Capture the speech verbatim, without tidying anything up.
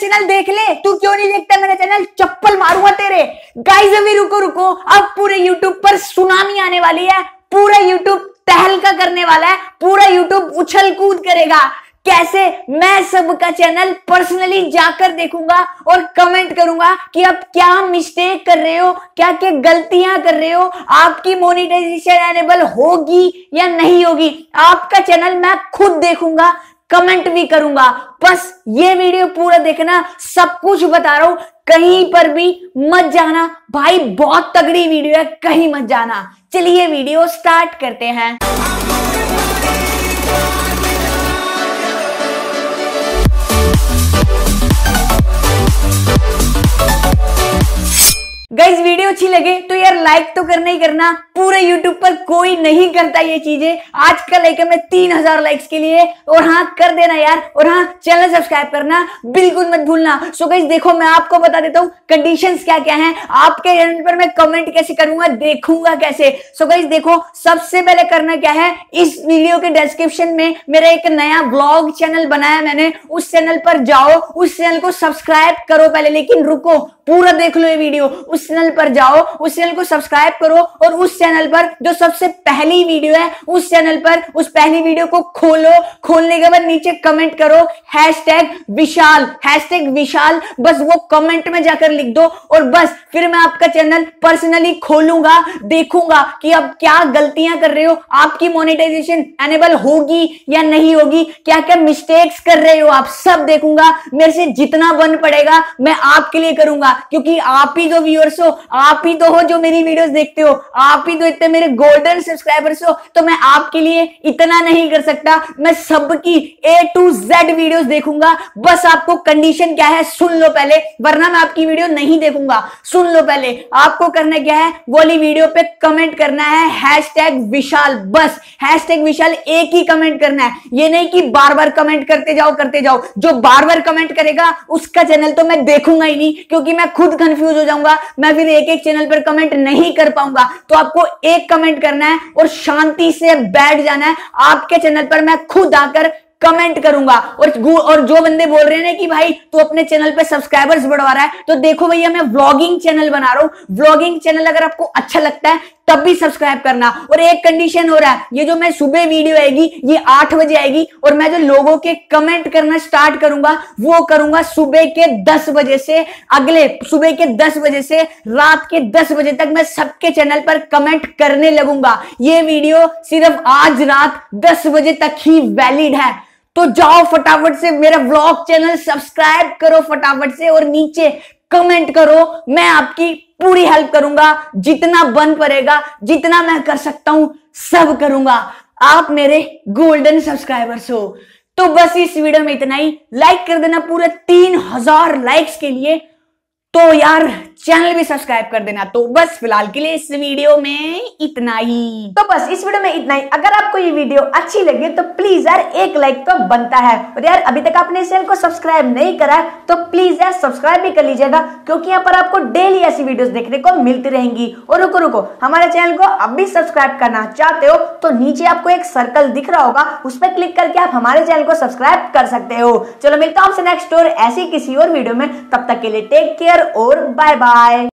Channel देख ले। तू क्यों नहीं देखता मेरा चैनल? चप्पल मारूंगा तेरे। गाइस अभी रुको रुको, अब पूरे यूट्यूब पर सुनामी आने वाली है। पूरा यूट्यूब तहलका करने वाला है, पूरा यूट्यूब उछल कूद करेगा। कैसे? मैं सबका चैनल पर्सनली जाकर देखूंगा और कमेंट करूंगा कि आप क्या मिस्टेक कर रहे हो, क्या क्या गलतियां कर रहे हो, आपकी मोनेटाइजेशन एनेबल होगी या नहीं होगी। आपका चैनल मैं खुद देखूंगा, कमेंट भी करूंगा। बस ये वीडियो पूरा देखना, सब कुछ बता रहा हूं, कहीं पर भी मत जाना भाई, बहुत तगड़ी वीडियो है, कहीं मत जाना। चलिए वीडियो स्टार्ट करते हैं। गाइस वीडियो अच्छी लगे तो यार लाइक तो करना ही करना। पूरे यूट्यूब पर कोई नहीं करता ये चीजें। आज का लाइक है मैं तीन हजार लाइक्स के लिए, और हाँ कर देना यार, और हाँ चैनल सब्सक्राइब करना बिल्कुल मत भूलना। सो गाइस देखो मैं आपको बता देता हूँ कंडीशंस क्या क्या हैं। आपके चैनल पर मैं कमेंट कैसे करूंगा, देखूंगा कैसे। सो गाइस देखो सबसे पहले करना क्या है, इस वीडियो के डिस्क्रिप्शन में मेरा एक नया ब्लॉग चैनल बनाया मैंने, उस चैनल पर जाओ, उस चैनल को सब्सक्राइब करो पहले। लेकिन रुको, पूरा देख लो ये वीडियो। उस चैनल पर जाओ, उस चैनल को सब्सक्राइब करो, और उस चैनल पर जो सबसे पहली वीडियो है उस चैनल पर उस पहली वीडियो को खोलो। खोलने के बाद नीचे कमेंट करो हैशटैग विशाल, हैशटैग विशाल, बस वो कमेंट में जाकर लिख दो, और बस फिर मैं आपका चैनल पर्सनली खोलूंगा, देखूंगा कि अब क्या गलतियां कर रहे हो, आपकी मोनेटाइजेशन एनेबल होगी या नहीं होगी, क्या क्या मिस्टेक्स कर रहे हो आप, सब देखूंगा। मेरे से जितना बन पड़ेगा मैं आपके लिए करूंगा, क्योंकि आप ही तो व्यूअर्स हो, आप ही तो हो जो मेरी वीडियोस देखते हो, आप ही तो इतने मेरे गोल्डन सब्सक्राइबर्स हो। तो मैं आपके लिए इतना नहीं कर सकता, मैं सबकी ए टू जेड वीडियोस देखूंगा। बस आपको कंडीशन क्या है सुन लो पहले, वरना मैं आपकी वीडियो नहीं देखूंगा। सुन लो पहले, आपको करना क्या है, वाली वीडियो पे कमेंट करना है हैशटैग विशाल, बस हैशटैग विशाल एक ही कमेंट करना है। ये नहीं कि बार बार कमेंट करते जाओ करते जाओ। जो बार बार कमेंट करेगा उसका चैनल तो मैं देखूंगा ही नहीं, क्योंकि मैं खुद कंफ्यूज हो जाऊंगा, मैं फिर एक एक चैनल पर कमेंट नहीं कर पाऊंगा। तो आपको एक कमेंट करना है और शांति से बैठ जाना है। आपके चैनल पर मैं खुद आकर कमेंट करूंगा। और और जो बंदे बोल रहे हैं कि भाई तू अपने चैनल पे सब्सक्राइबर्स बढ़वा रहा है, तो देखो भैया मैं व्लॉगिंग चैनल बना रहा हूं। व्लॉगिंग चैनल अगर आपको अच्छा लगता है तब भी सब्सक्राइब करना। और एक कंडीशन हो रहा है, ये जो मैं सुबह वीडियो आएगी ये आठ बजे आएगी, और मैं जो लोगों के कमेंट करना स्टार्ट करूंगा वो करूंगा सुबह के दस बजे से, अगले सुबह के दस बजे से रात के दस बजे तक मैं सबके चैनल पर कमेंट करने लगूंगा। ये वीडियो सिर्फ आज रात दस बजे तक ही वैलिड है। तो जाओ फटाफट से मेरा व्लॉग चैनल सब्सक्राइब करो फटाफट से, और नीचे कमेंट करो। मैं आपकी पूरी हेल्प करूंगा, जितना बन पड़ेगा, जितना मैं कर सकता हूं सब करूंगा। आप मेरे गोल्डन सब्सक्राइबर्स हो। तो बस इस वीडियो में इतना ही। लाइक कर देना पूरे तीन हजार लाइक्स के लिए, तो यार चैनल भी सब्सक्राइब कर देना। तो बस फिलहाल के लिए इस वीडियो में इतना ही। तो बस इस वीडियो में इतना ही। अगर आपको ये वीडियो अच्छी लगी तो प्लीज यार एक लाइक तो बनता है, और यार अभी तक आपने इस चैनल को सब्सक्राइब नहीं करा है तो प्लीज यार सब्सक्राइब भी कर लीजिएगा, क्योंकि यहाँ पर आपको डेली ऐसी वीडियोस देखने को मिलती रहेंगी। और रुको रुको, हमारे चैनल को अब भी सब्सक्राइब करना चाहते हो तो नीचे आपको एक सर्कल दिख रहा होगा, उस पर क्लिक करके आप हमारे चैनल को सब्सक्राइब कर सकते हो। चलो मिलता हूं आपसे नेक्स्ट और ऐसी किसी और वीडियो में, तब तक के लिए टेक केयर और बाय बाय।